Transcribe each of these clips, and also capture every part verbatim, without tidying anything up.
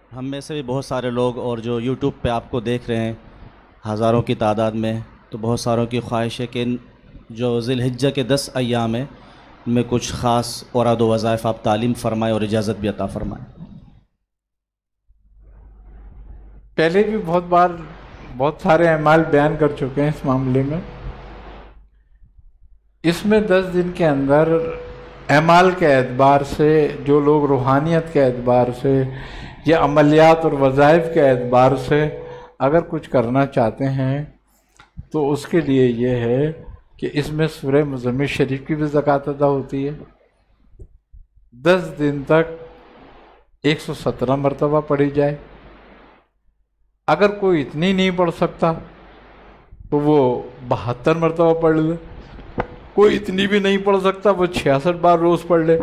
ہم میں سے بھی بہت سارے لوگ اور جو یوٹیوب پہ آپ کو دیکھ رہے ہیں ہزاروں کی تعداد میں، تو بہت ساروں کی خواہش ہے کہ ان جو ذی الحجہ کے دس ایام ہیں ان میں کچھ خاص اوراد و وظائف آپ تعلیم فرمائیں اور اجازت بھی عطا فرمائیں۔ پہلے بھی بہت بار بہت سارے اعمال بیان کر چکے ہیں اس معاملے میں۔ اس میں دس دن کے اندر اعمال کے اعتبار سے جو لوگ روحانیت کے اعتبار سے یا عملیات اور وظائف کے اعتبار سے اگر کچھ کرنا چاہتے ہیں تو اس کے لیے یہ ہے کہ اس میں سورہ مزمل شریف کی بھی زکوٰۃ ادا ہوتی ہے۔ دس دن تک ایک سو سترہ مرتبہ پڑھی جائے۔ اگر کوئی اتنی نہیں پڑھ سکتا تو وہ بہتر مرتبہ پڑھ لے، کوئی اتنی بھی نہیں پڑھ سکتا وہ چھیاسٹھ بار روز پڑھ لے،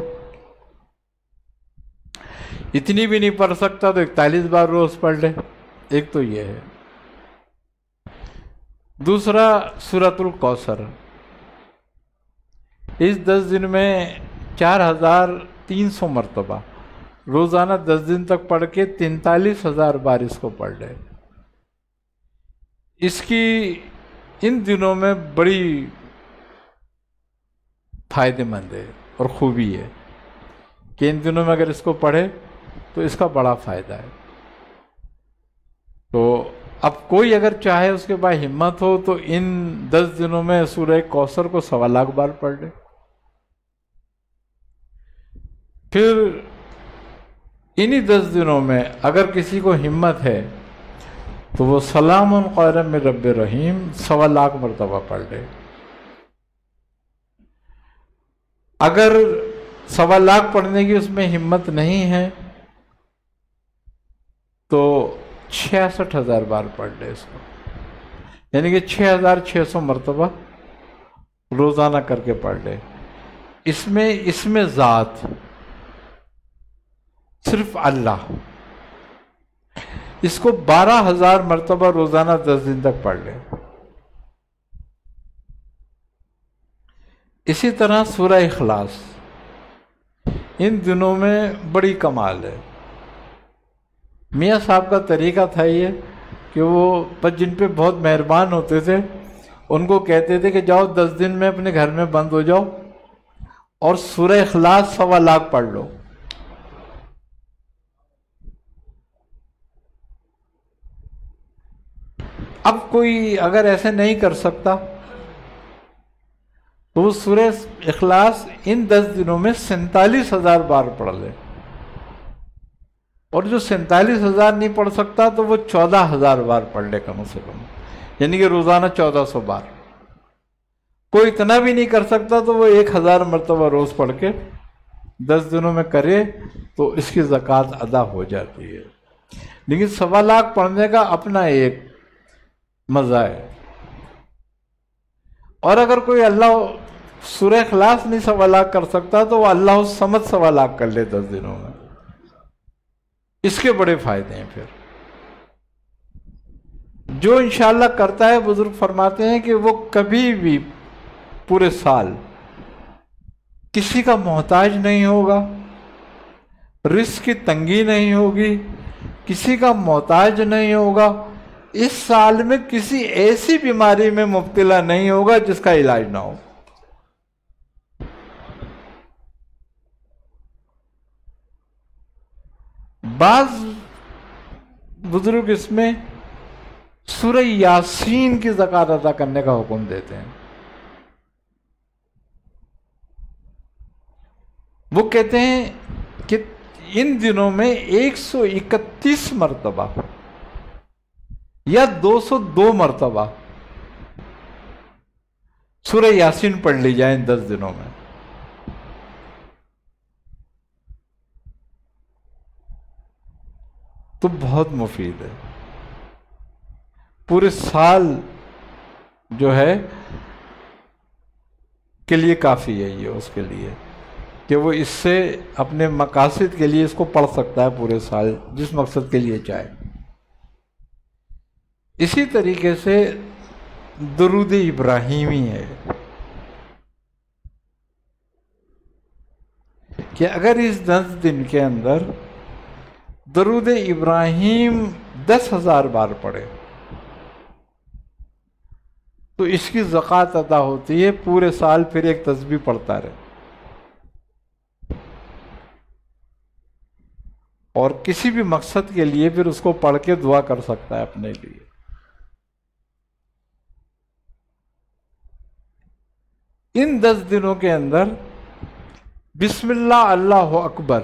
اتنی بھی نہیں پڑھ سکتا تو اکتالیس بار روز پڑھ لے۔ ایک تو یہ ہے۔ دوسرا سورۃ الکوثر، اس دس دن میں چار ہزار تین سو مرتبہ روزانہ دس دن تک پڑھ کے تینتالیس ہزار بار اس کو پڑھ لے۔ اس کی ان دنوں میں بڑی فائدہ مند ہے اور خوبی ہے کہ ان دنوں میں اگر اس کو پڑھے تو اس کا بڑا فائدہ ہے۔ تو اب کوئی اگر چاہے اس کے پاس ہمت ہو تو ان دس دنوں میں سورہ کوثر کو سوا لاکھ بار پڑھ لے۔ پھر انہی دس دنوں میں اگر کسی کو ہمت ہے تو وہ سلام قولا من رب رحیم سوا لاکھ مرتبہ پڑھ لے۔ اگر سوا لاکھ پڑھنے کی اس میں ہمت نہیں ہے تو چھیاسٹھ ہزار بار پڑھ لے اس کو، یعنی کہ چھ ہزار چھ سو مرتبہ روزانہ کر کے پڑھ لے۔ اس میں اس میں ذات صرف اللہ، اس کو بارہ ہزار مرتبہ روزانہ دس دن تک پڑھ لے۔ اسی طرح سورہ اخلاص ان دنوں میں بڑی کمال ہے۔ میاں صاحب کا طریقہ تھا یہ کہ وہ بس جن پہ بہت مہربان ہوتے تھے ان کو کہتے تھے کہ جاؤ دس دن میں اپنے گھر میں بند ہو جاؤ اور سورہ اخلاص سوا لاکھ پڑھ لو۔ اب کوئی اگر ایسے نہیں کر سکتا تو وہ سورہ اخلاص ان دس دنوں میں سینتالیس ہزار بار پڑھ لے، اور جو سینتالیس ہزار نہیں پڑھ سکتا تو وہ چودہ ہزار بار پڑھ لے کم سے کم، یعنی کہ روزانہ چودہ سو بار۔ کوئی اتنا بھی نہیں کر سکتا تو وہ ایک ہزار مرتبہ روز پڑھ کے دس دنوں میں کرے تو اس کی زکوٰۃ ادا ہو جاتی ہے۔ لیکن سوا لاکھ پڑھنے کا اپنا ایک مزہ ہے۔ اور اگر کوئی اللہ سورہ اخلاص نہیں سوا لاکھ کر سکتا تو وہ اللہ الصمد سوا لاکھ کر لے دس دنوں میں، اس کے بڑے فائدے ہیں۔ پھر جو انشاءاللہ کرتا ہے بزرگ فرماتے ہیں کہ وہ کبھی بھی پورے سال کسی کا محتاج نہیں ہوگا، رزق کی تنگی نہیں ہوگی، کسی کا محتاج نہیں ہوگا، اس سال میں کسی ایسی بیماری میں مبتلا نہیں ہوگا جس کا علاج نہ ہو۔ بعض بزرگ اس میں سورہ یاسین کی زکوٰۃ ادا کرنے کا حکم دیتے ہیں۔ وہ کہتے ہیں کہ ان دنوں میں ایک سو اکتیس مرتبہ یا دو سو دو مرتبہ سورہ یاسین پڑھ لی جائے ان دس دنوں میں۔ تو بہت مفید ہے، پورے سال جو ہے کے لیے کافی ہے یہ اس کے لیے کہ وہ اس سے اپنے مقاصد کے لیے اس کو پڑھ سکتا ہے پورے سال جس مقصد کے لیے چاہے۔ اسی طریقے سے درود ابراہیمی ہے کہ اگر اس دس دن کے اندر درود ابراہیم دس ہزار بار پڑھے تو اس کی زکوٰۃ ادا ہوتی ہے، پورے سال پھر ایک تسبیح پڑھتا رہے، اور کسی بھی مقصد کے لیے پھر اس کو پڑھ کے دعا کر سکتا ہے اپنے لیے۔ ان دس دنوں کے اندر بسم اللہ اللہ اکبر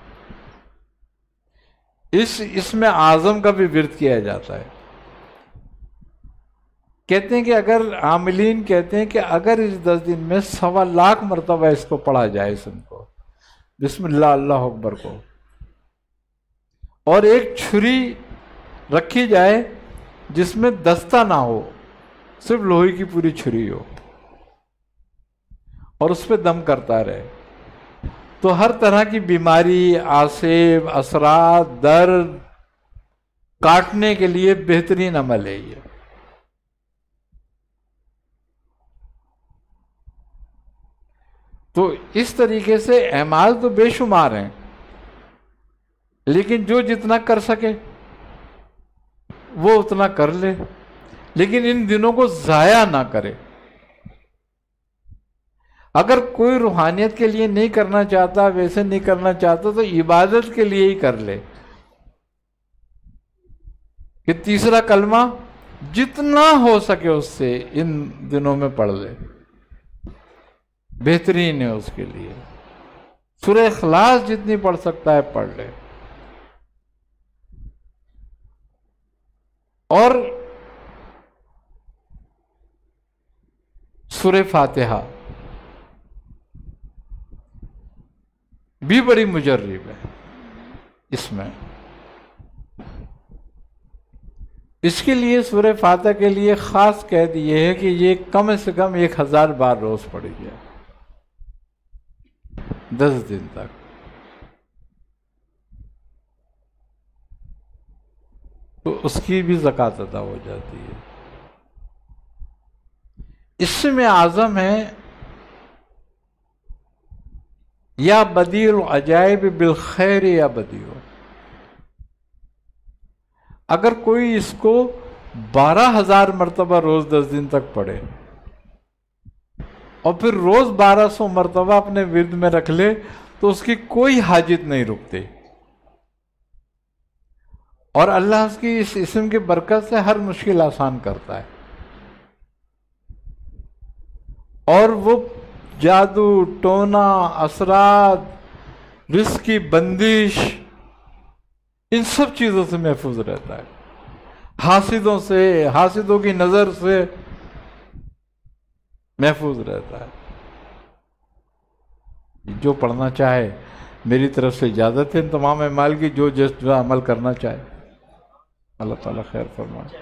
اس اسم اعظم کا بھی ورد کیا جاتا ہے۔ کہتے ہیں کہ اگر عاملین کہتے ہیں کہ اگر اس دس دن میں سوا لاکھ مرتبہ اس کو پڑھا جائے، اسم کو بسم اللہ اللہ اکبر کو، اور ایک چھری رکھی جائے جس میں دستہ نہ ہو، صرف لوہے کی پوری چھری ہو، اور اس پہ دم کرتا رہے، تو ہر طرح کی بیماری، آسیب، اثرات، درد کاٹنے کے لیے بہترین عمل ہے یہ۔ تو اس طریقے سے اعمال تو بے شمار ہیں، لیکن جو جتنا کر سکے وہ اتنا کر لے، لیکن ان دنوں کو ضائع نہ کرے۔ اگر کوئی روحانیت کے لیے نہیں کرنا چاہتا، ویسے نہیں کرنا چاہتا، تو عبادت کے لیے ہی کر لے کہ تیسرا کلمہ جتنا ہو سکے اس سے ان دنوں میں پڑھ لے، بہترین ہے اس کے لیے۔ سورہ اخلاص جتنی پڑھ سکتا ہے پڑھ لے، اور سورہ فاتحہ بھی بڑی مجرب ہے اس میں۔ اس کے لیے سورہ فاتحہ کے لیے خاص قید یہ ہے کہ یہ کم سے کم ایک ہزار بار روز پڑھی جائے دس دن تک۔ تو اس کی بھی زکوٰۃ ادا ہو جاتی ہے۔ اسم اعظم ہے یا بدیع العجائب بالخیر یا بدیع۔ اگر کوئی اس کو بارہ ہزار مرتبہ روز دس دن تک پڑھے اور پھر روز بارہ سو مرتبہ اپنے ورد میں رکھ لے تو اس کی کوئی حاجت نہیں رکتی، اور اللہ اس کی اس اسم کی برکت سے ہر مشکل آسان کرتا ہے، اور وہ جادو، ٹونا، اثرات، رزق کی بندش، ان سب چیزوں سے محفوظ رہتا ہے، حاسدوں سے، حاسدوں کی نظر سے محفوظ رہتا ہے۔ جو پڑھنا چاہے، میری طرف سے اجازت ہے ان تمام اعمال کی، جو جس جو عمل کرنا چاہے اللہ تعالیٰ خیر فرمائے۔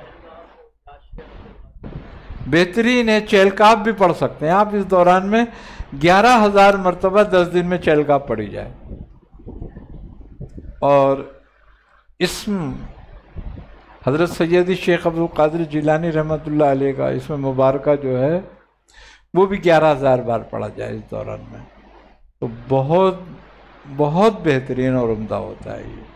بہترین ہے، چہلکاف بھی پڑھ سکتے ہیں آپ اس دوران میں، گیارہ ہزار مرتبہ دس دن میں چہلکاف پڑھی جائے۔ اور اسم حضرت سیدی شیخ عبدالقادر جیلانی رحمۃ اللہ علیہ کا اسم مبارکہ جو ہے وہ بھی گیارہ ہزار بار پڑھا جائے اس دوران میں، تو بہت بہت بہترین اور عمدہ ہوتا ہے یہ۔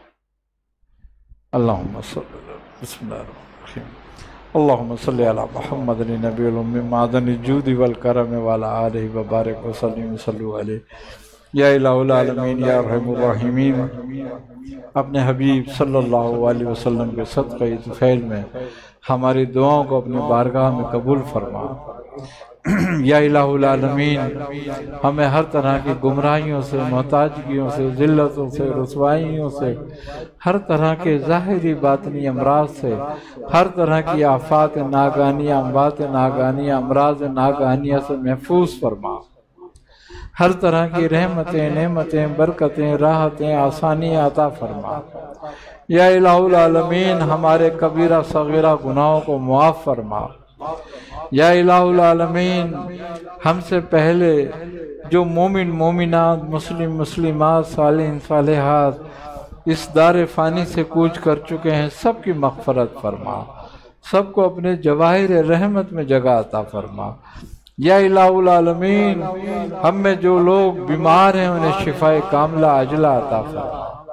اللہم صلی اللہ بسم اللہ الرحمن الرحیم اللہم صلی علی محمد نبی الأمی معدن الجود والکرم وعلی آلہ وبارک وسلم صلو علیہ یا الہ العالمین یا ارحم الراحمین۔ اپنے حبیب صلی اللہ علیہ وسلم کے صدقہ طفیل میں ہماری دعاؤں کو اپنے بارگاہ میں قبول فرما۔ یا الہ العالمین، ہمیں ہر طرح کی گمراہیوں سے، محتاجگیوں سے، ذلتوں سے، رسوائیوں سے، ہر طرح کے ظاہری باطنی امراض سے، ہر طرح کی آفات ناگہانیہ، اموات ناگہانیہ، امراض ناگہانیہ سے محفوظ فرما۔ ہر طرح کی رحمتیں، نعمتیں، برکتیں، راحتیں، آسانیاں عطا فرما۔ یا الہ العالمین، ہمارے کبیرہ صغیرہ گناہوں کو معاف فرما۔ یا الہ العالمین، ہم سے پہلے جو مومن مومنات، مسلم مسلمات، صالحین صالحات اس دار فانی سے کوچ کر چکے ہیں، سب کی مغفرت فرما، سب کو اپنے جواہر رحمت میں جگہ عطا فرما۔ یا الہ العالمین، ہم میں جو لوگ بیمار ہیں انہیں شفائے کاملہ عاجلہ عطا فرما۔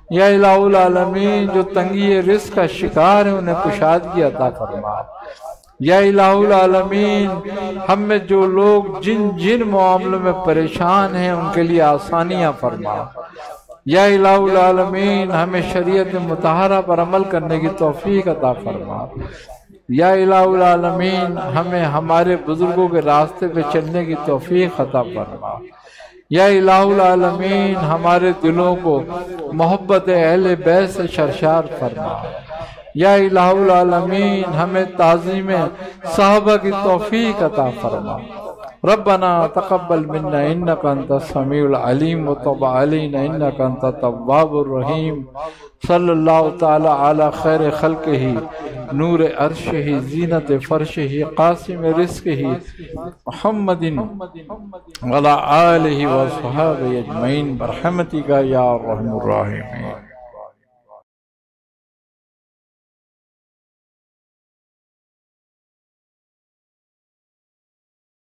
یا الہ العالمین جو تنگی رزق کا شکار ہے انہیں کشادگی عطا فرما۔ یا الہ العالمین ہم میں جو لوگ جن جن معاملوں میں پریشان ہیں ان کے لیے آسانیاں فرما۔ یا الہ العالمین ہمیں شریعت مطہرہ پر عمل کرنے کی توفیق عطا فرما۔ یا الہ العالمین ہمیں ہمارے بزرگوں کے راستے پہ چلنے کی توفیق عطا فرما۔ یا الہ العالمین ہمارے دلوں کو محبت اہل بیت سے سرشار فرما۔ یا الہ العالمین ہمیں تعظیم صحابہ کی توفیق عطا فرما۔ ربنا تقبل منا انک انت السمیع العلیم وتب علینا انک انت التواب الرحیم۔ صلی اللہ تعالی علی خیر خلقہ نور عرشہ زینت فرشہ قاسم رزقہ محمد وعلی آلہ وصحابہ اجمعین برحمتک یا ارحم الراحمین۔